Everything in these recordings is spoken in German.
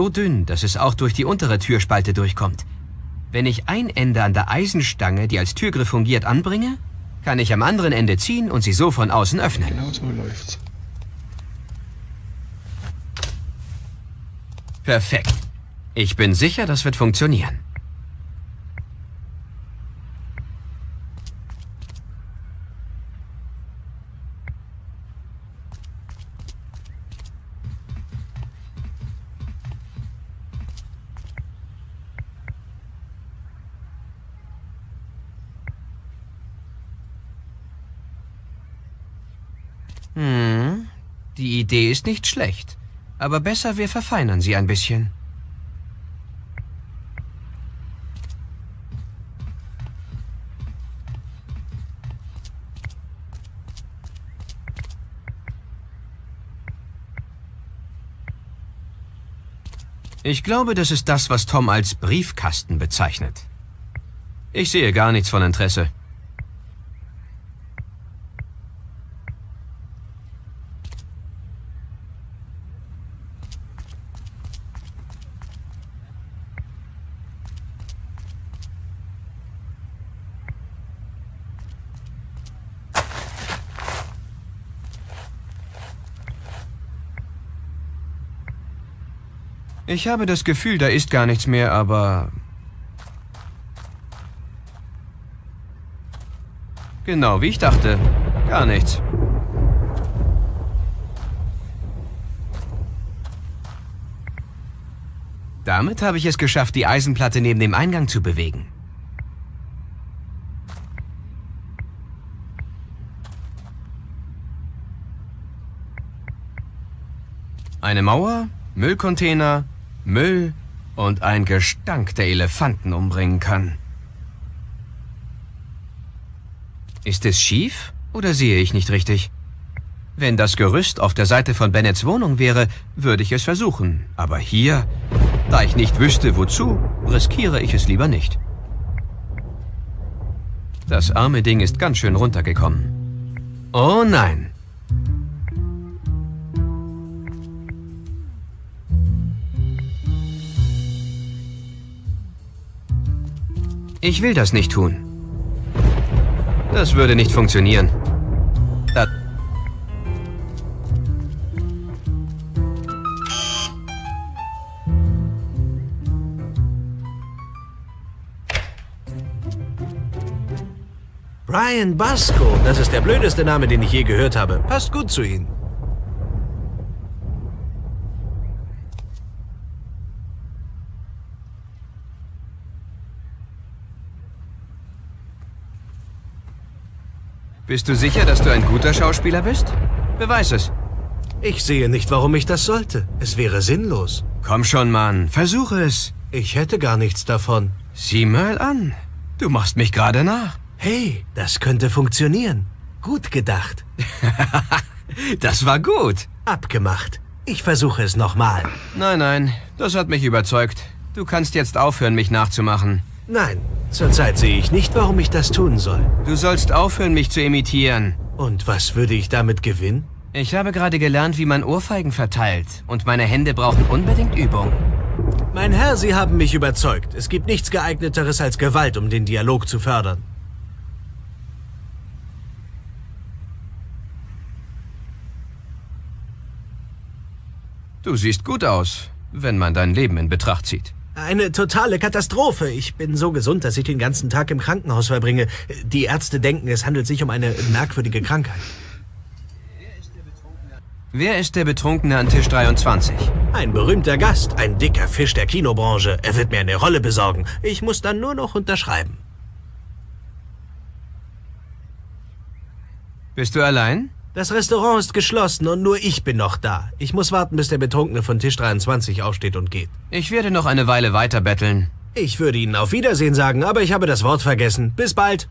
so dünn, dass es auch durch die untere Türspalte durchkommt. Wenn ich ein Ende an der Eisenstange, die als Türgriff fungiert, anbringe, kann ich am anderen Ende ziehen und sie so von außen öffnen. Genau so läuft's. Perfekt. Ich bin sicher, das wird funktionieren. Die Idee ist nicht schlecht. Aber besser, wir verfeinern sie ein bisschen. Ich glaube, das ist das, was Tom als Briefkasten bezeichnet. Ich sehe gar nichts von Interesse. Ich habe das Gefühl, da ist gar nichts mehr, aber... Genau, wie ich dachte. Gar nichts. Damit habe ich es geschafft, die Eisenplatte neben dem Eingang zu bewegen. Eine Mauer, Müllcontainer, Müll und ein Gestank, der Elefanten umbringen kann. Ist es schief oder sehe ich nicht richtig? Wenn das Gerüst auf der Seite von Bennetts Wohnung wäre, würde ich es versuchen. Aber hier, da ich nicht wüsste, wozu, riskiere ich es lieber nicht. Das arme Ding ist ganz schön runtergekommen. Oh nein! Ich will das nicht tun. Das würde nicht funktionieren. Brian Basco, das ist der blödeste Name, den ich je gehört habe. Passt gut zu Ihnen. Bist du sicher, dass du ein guter Schauspieler bist? Beweis es. Ich sehe nicht, warum ich das sollte. Es wäre sinnlos. Komm schon, Mann. Versuche es. Ich hätte gar nichts davon. Sieh mal an. Du machst mich gerade nach. Hey, das könnte funktionieren. Gut gedacht. Das war gut. Abgemacht. Ich versuche es nochmal. Nein, das hat mich überzeugt. Du kannst jetzt aufhören, mich nachzumachen. Nein, zurzeit sehe ich nicht, warum ich das tun soll. Du sollst aufhören, mich zu imitieren. Und was würde ich damit gewinnen? Ich habe gerade gelernt, wie man Ohrfeigen verteilt. Und meine Hände brauchen unbedingt Übung. Mein Herr, Sie haben mich überzeugt. Es gibt nichts Geeigneteres als Gewalt, um den Dialog zu fördern. Du siehst gut aus, wenn man dein Leben in Betracht zieht. Eine totale Katastrophe. Ich bin so gesund, dass ich den ganzen Tag im Krankenhaus verbringe. Die Ärzte denken, es handelt sich um eine merkwürdige Krankheit. Wer ist der Betrunkene an Tisch 23? Ein berühmter Gast, ein dicker Fisch der Kinobranche. Er wird mir eine Rolle besorgen. Ich muss dann nur noch unterschreiben. Bist du allein? Das Restaurant ist geschlossen und nur ich bin noch da. Ich muss warten, bis der Betrunkene von Tisch 23 aufsteht und geht. Ich werde noch eine Weile weiter betteln. Ich würde Ihnen auf Wiedersehen sagen, aber ich habe das Wort vergessen. Bis bald.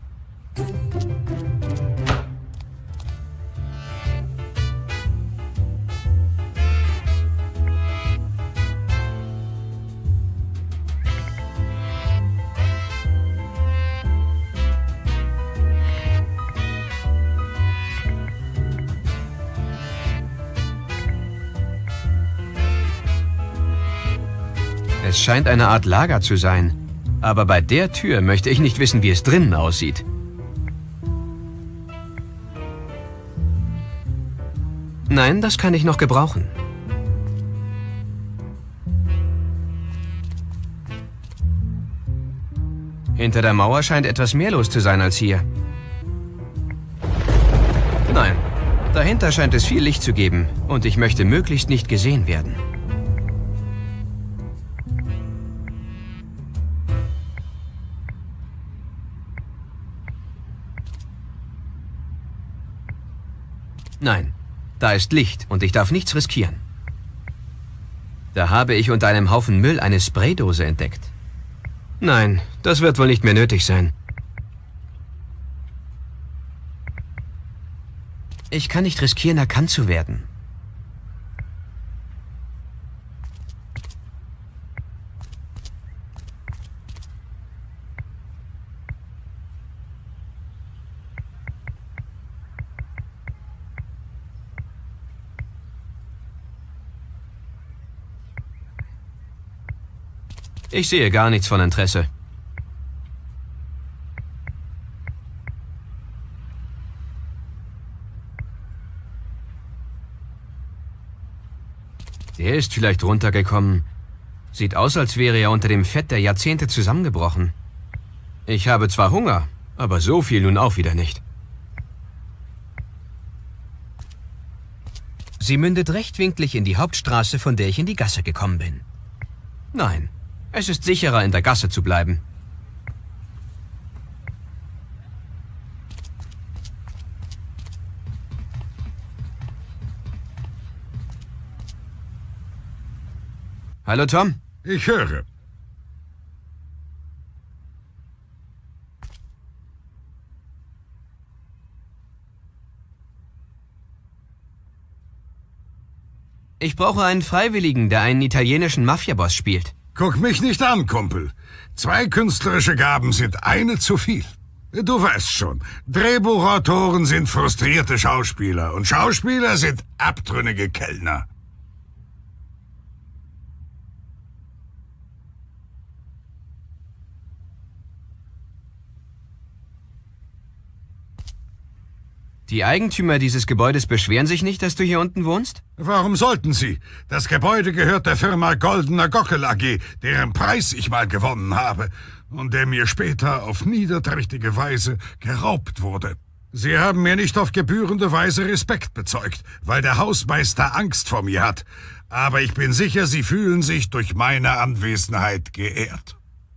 Es scheint eine Art Lager zu sein. Aber bei der Tür möchte ich nicht wissen, wie es drinnen aussieht. Nein, das kann ich noch gebrauchen. Hinter der Mauer scheint etwas mehr los zu sein als hier. Nein, dahinter scheint es viel Licht zu geben und ich möchte möglichst nicht gesehen werden. Nein, da ist Licht und ich darf nichts riskieren. Da habe ich unter einem Haufen Müll eine Spraydose entdeckt. Nein, das wird wohl nicht mehr nötig sein. Ich kann nicht riskieren, erkannt zu werden. Ich sehe gar nichts von Interesse. Der ist vielleicht runtergekommen. Sieht aus, als wäre er unter dem Fett der Jahrzehnte zusammengebrochen. Ich habe zwar Hunger, aber so viel nun auch wieder nicht. Sie mündet rechtwinklig in die Hauptstraße, von der ich in die Gasse gekommen bin. Nein. Es ist sicherer, in der Gasse zu bleiben. Hallo, Tom? Ich höre. Ich brauche einen Freiwilligen, der einen italienischen Mafiaboss spielt. Guck mich nicht an, Kumpel. 2 künstlerische Gaben sind eine zu viel. Du weißt schon, Drehbuchautoren sind frustrierte Schauspieler und Schauspieler sind abtrünnige Kellner. Die Eigentümer dieses Gebäudes beschweren sich nicht, dass du hier unten wohnst? Warum sollten sie? Das Gebäude gehört der Firma Goldener Gockel AG, deren Preis ich mal gewonnen habe und der mir später auf niederträchtige Weise geraubt wurde. Sie haben mir nicht auf gebührende Weise Respekt bezeugt, weil der Hausmeister Angst vor mir hat. Aber ich bin sicher, sie fühlen sich durch meine Anwesenheit geehrt.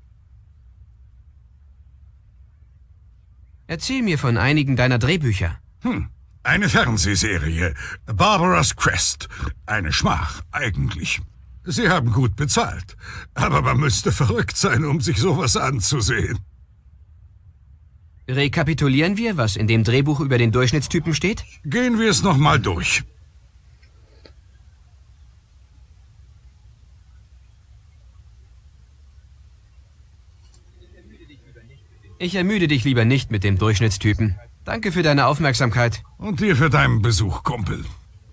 Erzähl mir von einigen deiner Drehbücher. Eine Fernsehserie. Barbara's Quest. Eine Schmach, eigentlich. Sie haben gut bezahlt. Aber man müsste verrückt sein, um sich sowas anzusehen. Rekapitulieren wir, was in dem Drehbuch über den Durchschnittstypen steht? Gehen wir es nochmal durch. Ich ermüde dich lieber nicht mit dem Durchschnittstypen. Danke für deine Aufmerksamkeit. Und dir für deinen Besuch, Kumpel.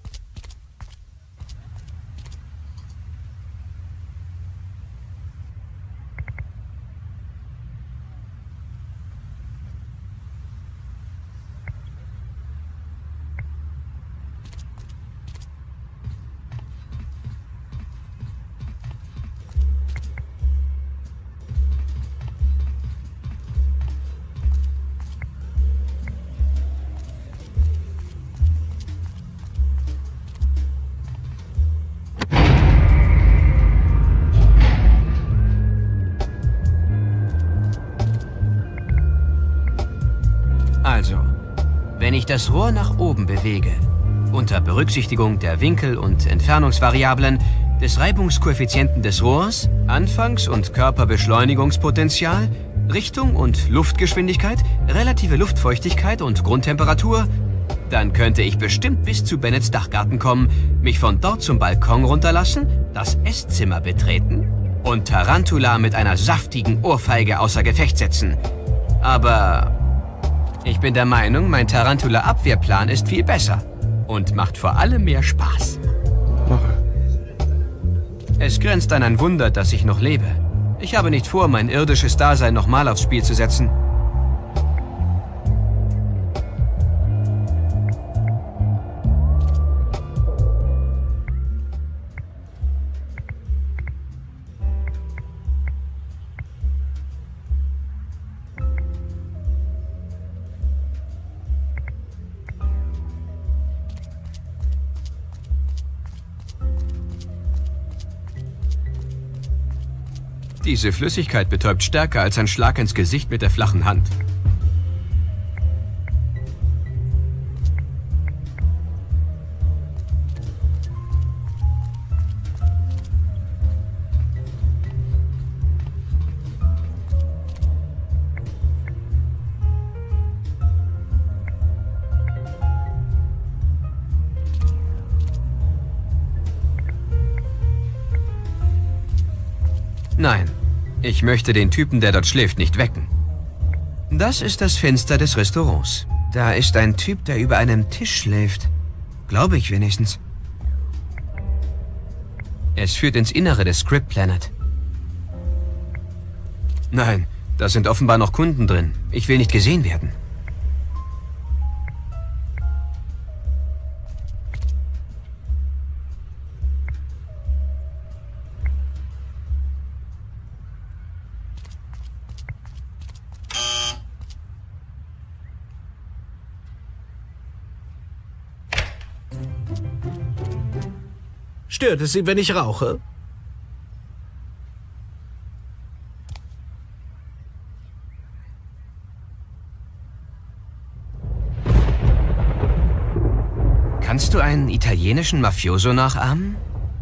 Also, wenn ich das Rohr nach oben bewege, unter Berücksichtigung der Winkel- und Entfernungsvariablen, des Reibungskoeffizienten des Rohrs, Anfangs- und Körperbeschleunigungspotenzial, Richtung und Luftgeschwindigkeit, relative Luftfeuchtigkeit und Grundtemperatur, dann könnte ich bestimmt bis zu Bennets Dachgarten kommen, mich von dort zum Balkon runterlassen, das Esszimmer betreten und Tarantula mit einer saftigen Ohrfeige außer Gefecht setzen. Aber ich bin der Meinung, mein Tarantula-Abwehrplan ist viel besser und macht vor allem mehr Spaß. Es grenzt an ein Wunder, dass ich noch lebe. Ich habe nicht vor, mein irdisches Dasein nochmal aufs Spiel zu setzen. Diese Flüssigkeit betäubt stärker als ein Schlag ins Gesicht mit der flachen Hand. Nein, ich möchte den Typen, der dort schläft, nicht wecken. Das ist das Fenster des Restaurants. Da ist ein Typ, der über einem Tisch schläft. Glaube ich wenigstens. Es führt ins Innere des Script Planet. Nein, da sind offenbar noch Kunden drin. Ich will nicht gesehen werden. Stört es Sie, wenn ich rauche? Kannst du einen italienischen Mafioso nachahmen?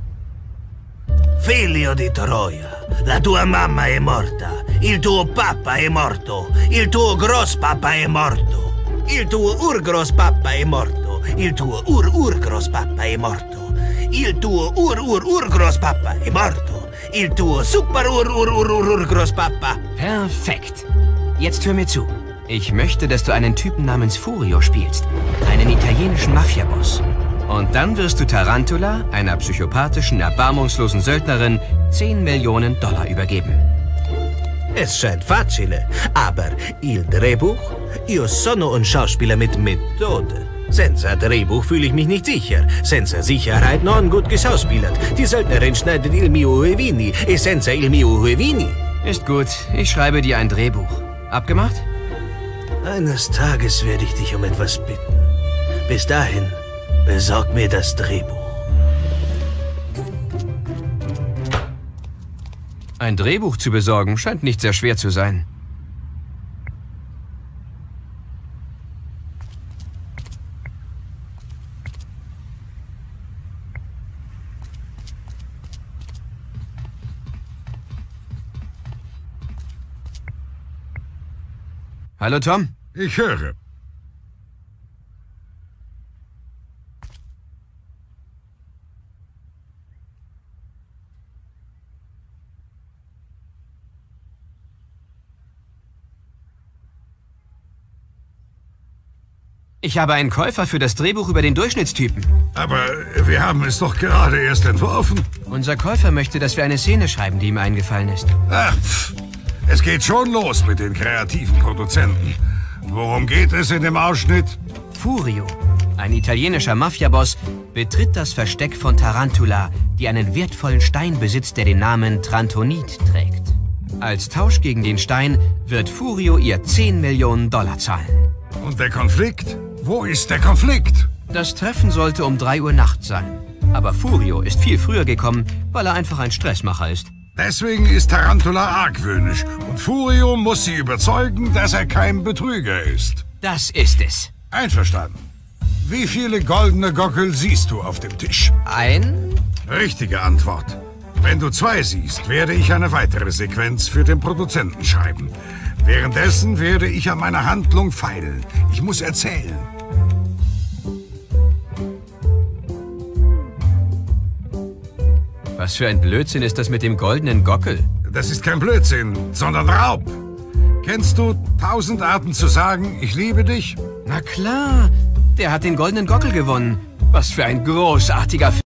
Figlio di Troia, la tua mamma è morta, il tuo papà è morto, il tuo grosspapà è morto, il tuo urgrospapà è morto, il tuo urgrospapà è morto. Il tuo urgrospappa è morto. Il tuo super urgrospappa. Perfekt. Jetzt hör mir zu. Ich möchte, dass du einen Typen namens Furio spielst. Einen italienischen Mafiaboss. Und dann wirst du Tarantula, einer psychopathischen, erbarmungslosen Söldnerin, 10 Millionen $ übergeben. Es scheint facile, aber il Drehbuch? Io sono un Schauspieler mit Methode. Senza Drehbuch fühle ich mich nicht sicher. Senza Sicherheit non gut geschauspielert. Die Söldnerin schneidet il mio Huevini. E senza il mio Huevini. Ist gut, ich schreibe dir ein Drehbuch. Abgemacht? Eines Tages werde ich dich um etwas bitten. Bis dahin, besorg mir das Drehbuch. Ein Drehbuch zu besorgen scheint nicht sehr schwer zu sein. Hallo Tom? Ich höre. Ich habe einen Käufer für das Drehbuch über den Durchschnittstypen. Aber wir haben es doch gerade erst entworfen. Unser Käufer möchte, dass wir eine Szene schreiben, die ihm eingefallen ist. Ach, es geht schon los mit den kreativen Produzenten. Worum geht es in dem Ausschnitt? Furio, ein italienischer Mafiaboss, betritt das Versteck von Tarantula, die einen wertvollen Stein besitzt, der den Namen Trantonit trägt. Als Tausch gegen den Stein wird Furio ihr 10 Millionen $ zahlen. Und der Konflikt? Wo ist der Konflikt? Das Treffen sollte um 3 Uhr nachts sein. Aber Furio ist viel früher gekommen, weil er einfach ein Stressmacher ist. Deswegen ist Tarantula argwöhnisch und Furio muss sie überzeugen, dass er kein Betrüger ist. Das ist es. Einverstanden. Wie viele goldene Gockel siehst du auf dem Tisch? Ein? Richtige Antwort. Wenn du 2 siehst, werde ich eine weitere Sequenz für den Produzenten schreiben. Währenddessen werde ich an meiner Handlung feilen. Ich muss erzählen. Was für ein Blödsinn ist das mit dem goldenen Gockel? Das ist kein Blödsinn, sondern Raub. Kennst du 1000 Arten zu sagen, ich liebe dich? Na klar, der hat den goldenen Gockel gewonnen. Was für ein großartiger Film.